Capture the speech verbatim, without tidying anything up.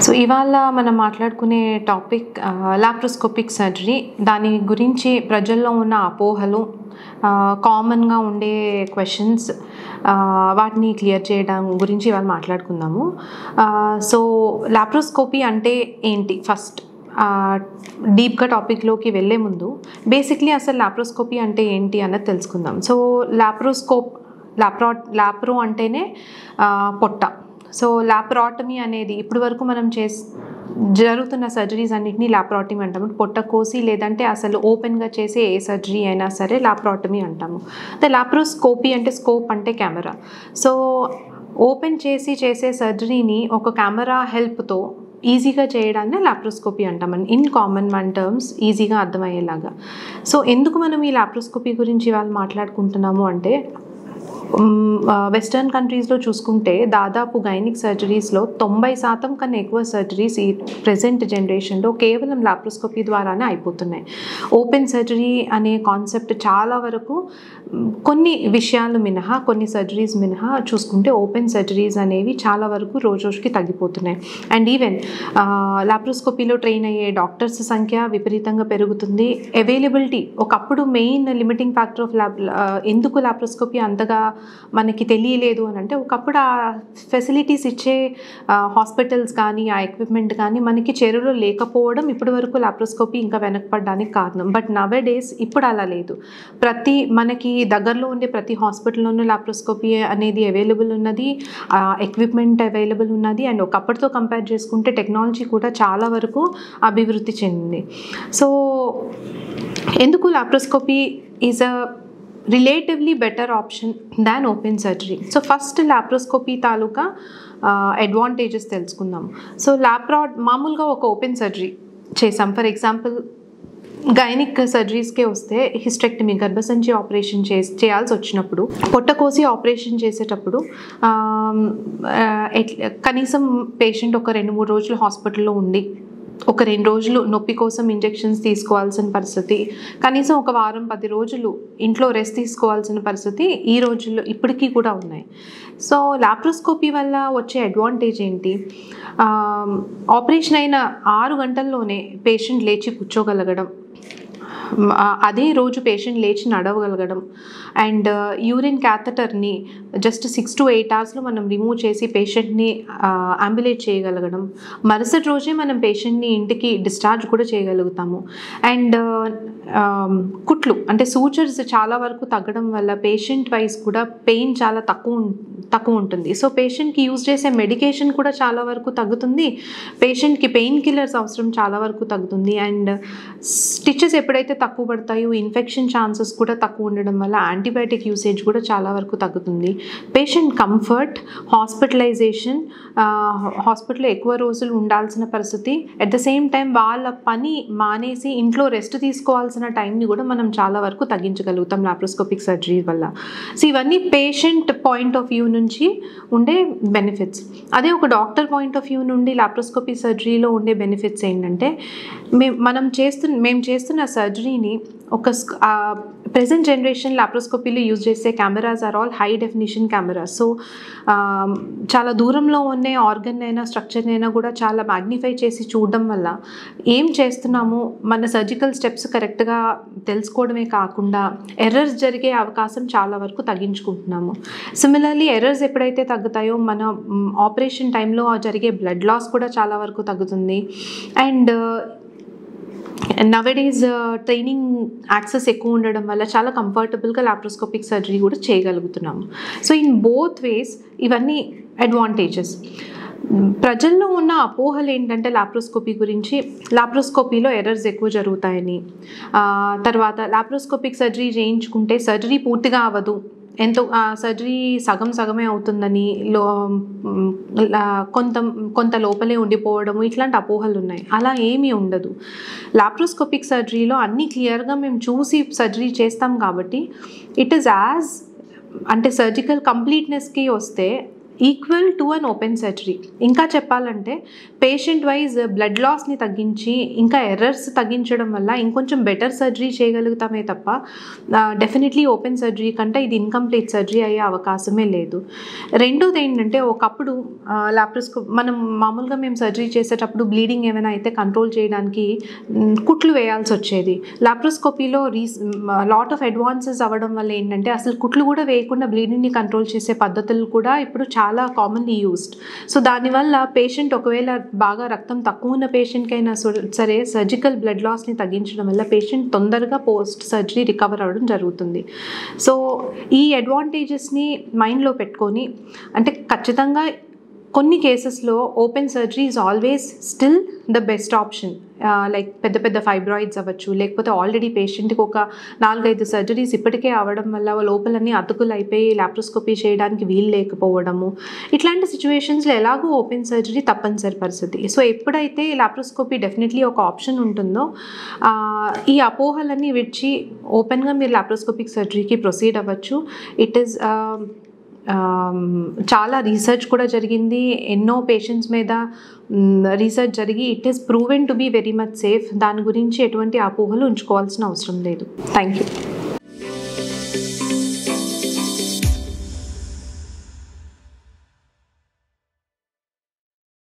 So ఇవాళ మనం మాట్లాడుకునే టాపిక్ లాప్రోస్కోపిక్ సర్జరీ. దాని గురించి ప్రజల్లో ఉన్న అపోహలు, కామన్గా ఉండే క్వశ్చన్స్, వాటిని క్లియర్ చేయడం గురించి ఇవాళ మాట్లాడుకుందాము. సో లాప్రోస్కోపీ అంటే ఏంటి? ఫస్ట్ డీప్గా టాపిక్లోకి వెళ్ళే ముందు బేసిక్లీ అసలు లాప్రోస్కోపీ అంటే ఏంటి అన్నది తెలుసుకుందాం. సో లాప్రోస్కోప్ లాప్రో లాప్రో అంటేనే పొట్ట. సో లాప్రాటమీ అనేది ఇప్పటి వరకు మనం చేసి జరుగుతున్న సర్జరీస్ అన్నింటినీ లాప్రాటమీ అంటాము. పొట్ట కోసి లేదంటే అసలు ఓపెన్గా చేసే ఏ సర్జరీ అయినా సరే లాప్రాటమీ అంటాము. అదే లాప్రోస్కోపీ అంటే స్కోప్ అంటే కెమెరా. సో ఓపెన్ చేసి చేసే సర్జరీని ఒక కెమెరా హెల్ప్తో ఈజీగా చేయడాన్ని లాప్రోస్కోపీ అంటామని ఇన్ కామన్ వన్ టర్మ్స్ ఈజీగా అర్థమయ్యేలాగా. సో ఎందుకు మనం ఈ లాప్రోస్కోపీ గురించి వాళ్ళు మాట్లాడుకుంటున్నాము అంటే, వెస్టర్న్ కంట్రీస్లో చూసుకుంటే దాదాపు గైనిక్ సర్జరీస్లో తొంభై శాతం కన్నా ఎక్కువ సర్జరీస్ ఈ ప్రెజెంట్ జనరేషన్లో కేవలం లాప్రోస్కోపీ ద్వారానే అయిపోతున్నాయి. ఓపెన్ సర్జరీ అనే కాన్సెప్ట్ చాలా వరకు కొన్ని విషయాలు మినహా, కొన్ని సర్జరీస్ మినహా చూసుకుంటే ఓపెన్ సర్జరీస్ అనేవి చాలా వరకు రోజు రోజుకి తగ్గిపోతున్నాయి. అండ్ ఈవెన్ లాప్రోస్కోపీలో ట్రైన్ అయ్యే డాక్టర్స్ సంఖ్య విపరీతంగా పెరుగుతుంది. అవైలబిలిటీ ఒకప్పుడు main limiting factor of lab ఎందుకు లాప్రోస్కోపీ అంతగా మనకి తెలియలేదు అని అంటే, ఒకప్పుడు ఆ ఫెసిలిటీస్ ఇచ్చే హాస్పిటల్స్ కానీ ఆ ఎక్విప్మెంట్ కానీ మనకి చెరువులో లేకపోవడం ఇప్పటి వరకు లాప్రోస్కోపీ ఇంకా వెనకపడడానికి కారణం. బట్ నవే డేస్ ఇప్పుడు అలా లేదు. ప్రతి మనకి దగ్గరలో ఉండే ప్రతి హాస్పిటల్లోనూ లాప్రోస్కోపీ అనేది అవైలబుల్ ఉన్నది, ఎక్విప్మెంట్ అవైలబుల్ ఉన్నది. అండ్ ఒకప్పటితో కంపేర్ చేసుకుంటే టెక్నాలజీ కూడా చాలా వరకు అభివృద్ధి చెందింది. సో ఎందుకు laparoscopy is a relatively better option than open surgery. So first laparoscopy తాలూకా అడ్వాంటేజెస్ తెలుసుకుందాం. సో లాప్రా మామూలుగా ఒక ఓపెన్ సర్జరీ చేసాం. ఫర్ ఎగ్జాంపుల్ గైనిక్ సర్జరీస్కే వస్తే హిస్టెక్టమీ గర్భసంచి ఆపరేషన్ చే చేయాల్సి వచ్చినప్పుడు, పొట్ట కోసి ఆపరేషన్ చేసేటప్పుడు కనీసం పేషెంట్ ఒక రెండు మూడు రోజులు హాస్పిటల్లో ఉండి ఒక రెండు రోజులు నొప్పి కోసం ఇంజెక్షన్స్ తీసుకోవాల్సిన పరిస్థితి, కనీసం ఒక వారం పది రోజులు ఇంట్లో రెస్ట్ తీసుకోవాల్సిన పరిస్థితి ఈ రోజుల్లో ఇప్పటికీ కూడా ఉన్నాయి. సో లాప్రోస్కోపీ వల్ల వచ్చే అడ్వాంటేజ్ ఏంటి? ఆపరేషన్ అయిన ఆరు గంటల్లోనే పేషెంట్ లేచి కూర్చోగలగడం, అదే రోజు పేషెంట్ లేచి నడవగలగడం, అండ్ యూరిన్ క్యాథెటర్ని జస్ట్ సిక్స్ టు ఎయిట్ అవర్స్లో మనం రిమూవ్ చేసి పేషెంట్ని అంబులేట్ చేయగలగడం, మరుసటి రోజే మనం పేషెంట్ని ఇంటికి డిశ్చార్జ్ కూడా చేయగలుగుతాము. అండ్ కుట్లు అంటే సూచర్స్ చాలా వరకు తగ్గడం వల్ల పేషెంట్ వైజ్ కూడా పెయిన్ చాలా తక్కువ తక్కువ ఉంటుంది. సో పేషెంట్కి యూజ్ చేసే మెడికేషన్ కూడా చాలా వరకు తగ్గుతుంది, పేషెంట్కి పెయిన్ కిల్లర్స్ అవసరం చాలా వరకు తగ్గుతుంది. అండ్ స్టిచెస్ ఎప్పుడైతే తక్కువ పడతాయో ఇన్ఫెక్షన్ ఛాన్సెస్ కూడా తక్కువ ఉండడం వల్ల యాంటీబయాటిక్ యూసేజ్ కూడా చాలా వరకు తగ్గుతుంది. పేషెంట్ కంఫర్ట్, హాస్పిటలైజేషన్, హాస్పిటల్లో ఎక్కువ రోజులు ఉండాల్సిన పరిస్థితి, అట్ ద సేమ్ టైం వాళ్ళ పని మానేసి ఇంట్లో రెస్ట్ తీసుకోవాల్సిన టైంని కూడా మనం చాలా వరకు తగ్గించగలుగుతాం లాప్రోస్కోపిక్ సర్జరీ వల్ల. సో ఇవన్నీ పేషెంట్ పాయింట్ ఆఫ్ వ్యూ నుంచి ఉండే బెనిఫిట్స్. అదే ఒక డాక్టర్ పాయింట్ ఆఫ్ వ్యూ నుండి లాప్రోస్కోపీ సర్జరీలో ఉండే బెనిఫిట్స్ ఏంటంటే, మేము మనం చేస్తున్న మేము చేస్తున్న సర్జరీని ఒక ప్రెజెంట్ జనరేషన్ లాప్రోస్కోపీలో యూజ్ చేసే cameras are all high definition cameras. So చాలా దూరంలో ఉన్న ఆర్గన్ అయినా స్ట్రక్చర్ని అయినా కూడా చాలా మ్యాగ్నిఫై చేసి చూడడం వల్ల ఏం చేస్తున్నాము, మన సర్జికల్ స్టెప్స్ కరెక్ట్గా తెలుసుకోవడమే కాకుండా ఎర్రర్స్ జరిగే అవకాశం చాలా వరకు తగ్గించుకుంటున్నాము. సిమిలర్లీ ఎర్రర్స్ ఎప్పుడైతే తగ్గుతాయో మన ఆపరేషన్ టైంలో జరిగే బ్లడ్ లాస్ కూడా చాలా వరకు తగ్గుతుంది. అండ్ నవేడేస్ ట్రైనింగ్ యాక్సెస్ ఎక్కువ ఉండడం వల్ల చాలా కంఫర్టబుల్గా లాప్రోస్కోపిక్ సర్జరీ కూడా చేయగలుగుతున్నాము. సో ఇన్ బోత్ వేస్ ఇవన్నీ అడ్వాంటేజెస్. ప్రజల్లో ఉన్న అపోహలు ఏంటంటే లాప్రోస్కోపీ గురించి, లాప్రోస్కోపీలో ఎర్రర్స్ ఎక్కువ జరుగుతాయని, తర్వాత లాప్రోస్కోపిక్ సర్జరీ చేయించుకుంటే సర్జరీ పూర్తిగా అవ్వదు, ఎంతో సర్జరీ సగం సగమే అవుతుందని, లో కొంత కొంత లోపలే ఉండిపోవడము, ఇట్లాంటి అపోహలు ఉన్నాయి. అలా ఏమీ ఉండదు. లాప్రోస్కోపిక్ సర్జరీలో అన్నీ క్లియర్గా మేము చూసి సర్జరీ చేస్తాం కాబట్టి ఇట్ ఈస్ యాజ్ అంటే సర్జికల్ కంప్లీట్నెస్కి వస్తే equal to an open surgery. ఇంకా చెప్పాలంటే పేషెంట్ వైజ్ బ్లడ్ లాస్ని తగ్గించి ఇంకా ఎర్రర్స్ తగ్గించడం వల్ల ఇంకొంచెం బెటర్ సర్జరీ చేయగలుగుతామే తప్ప డెఫినెట్లీ ఓపెన్ సర్జరీ కంటే ఇది ఇన్కంప్లీట్ సర్జరీ అయ్యే అవకాశమే లేదు. రెండోది ఏంటంటే ఒకప్పుడు లాప్రోస్కోప్ మనం మామూలుగా మేము సర్జరీ చేసేటప్పుడు బ్లీడింగ్ ఏమైనా అయితే కంట్రోల్ చేయడానికి కుట్లు వేయాల్సి వచ్చేది. లాప్రోస్కోపీలో రీస్ లాట్ ఆఫ్ అడ్వాన్సెస్ అవ్వడం వల్ల ఏంటంటే అసలు కుట్లు కూడా వేయకుండా బ్లీడింగ్ని కంట్రోల్ చేసే పద్ధతులు కూడా ఇప్పుడు చాలా కామన్లీ యూస్డ్. సో దానివల్ల పేషెంట్ ఒకవేళ బాగా రక్తం తక్కువ ఉన్న పేషెంట్కి అయినా సరే సర్జికల్ బ్లడ్ లాస్ని తగ్గించడం వల్ల పేషెంట్ తొందరగా పోస్ట్ సర్జరీ రికవర్ అవ్వడం జరుగుతుంది. సో ఈ అడ్వాంటేజెస్ని మైండ్లో పెట్టుకొని అంటే ఖచ్చితంగా కొన్ని కేసెస్లో open surgery is always still the best option. Like పెద్ద పెద్ద ఫైబ్రాయిడ్స్ అవ్వచ్చు, లేకపోతే ఆల్రెడీ పేషెంట్కి ఒక నాలుగైదు సర్జరీస్ ఇప్పటికే అవ్వడం వల్ల లోపలన్నీ అతుకులు అయిపోయి లాప్రోస్కోపీ చేయడానికి వీలు లేకపోవడము, ఇట్లాంటి సిచ్యువేషన్స్లో ఎలాగో ఓపెన్ సర్జరీ తప్పనిసరి పరిస్థితి. సో ఎప్పుడైతే లాప్రోస్కోపీ డెఫినెట్లీ ఒక ఆప్షన్ ఉంటుందో ఈ అపోహలన్నీ విడిచి ఓపెన్గా మీరు లాప్రోస్కోపిక్ సర్జరీకి ప్రొసీడ్ అవ్వచ్చు. ఇట్ ఈస్ చాలా రీసెర్చ్ కూడా జరిగింది, ఎన్నో పేషెంట్స్ మీద రీసెర్చ్ జరిగి it is proven to be very much safe. దాని గురించి ఎటువంటి అపోహలు ఉంచుకోవాల్సిన అవసరం లేదు. Thank you.